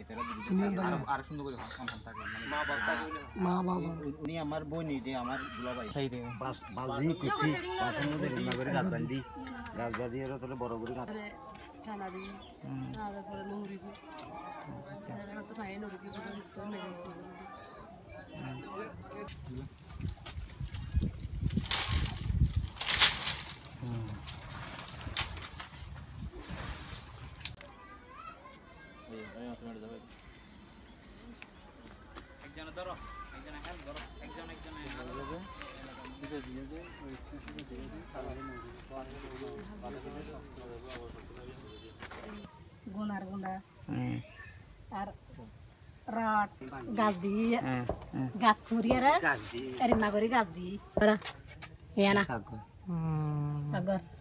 আর সুন্দর করে সন্তান থাকলেন মা বাবা উনি আমার বোনই যে আমার দুলাভাই বালজি কুটি পাশের মধ্যে রান্না করে গাছ বান্ধি গাছ বাঁধি এর তোলে বড় করে গাছ ঠান্ডা দিই তারপরে নুরি দিই স্যার তো খাই নুরি দিই তো মেরেছি একজন ধরো একজন হেল্প করো একজন গুনার গুনা আর রড গাছ দিই গাছ করিয়ারা এর না করে গাছ দিই এরা না আগর